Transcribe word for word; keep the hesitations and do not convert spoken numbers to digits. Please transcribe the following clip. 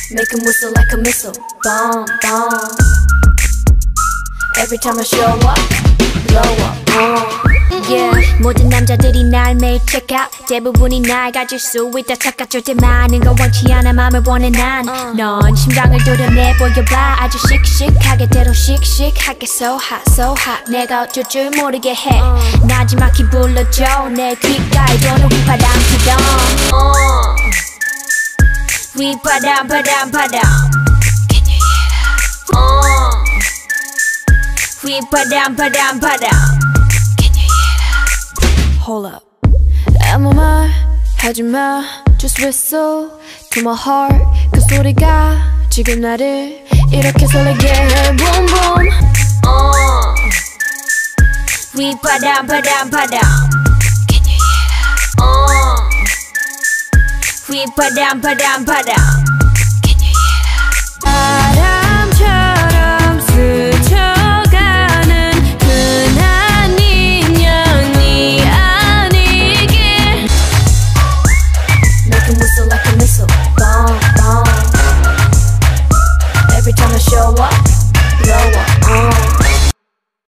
Make him whistle like a missile. Bomb, bomb. Every time I show up, blow up, bomb. Yeah. 모든 남자들이 날 매일 check out. 대부분이 날 가질 수 있다 착각. 절대 많은 거 원치 않아 맘을 원해 난. 넌 심장을 도려내 보여봐. 아주 씩씩하게 대로 씩씩하게 So hot, so hot. 내가 어쩔 줄 모르게 해. 나지막히 불러줘. 내 귓가에 도는 휘파람 부담. 휘파람 파람 파람. Can you hear that? uh. 휘파람 파람 파람. Hold up. 아무 말 하지마. Just whistle to my heart. 그 소리가 지금 나를 이렇게 설레게 해. Boom boom. uh. 휘파람 파람 파람. Can you hear that? uh. 휘파람 파람 파람.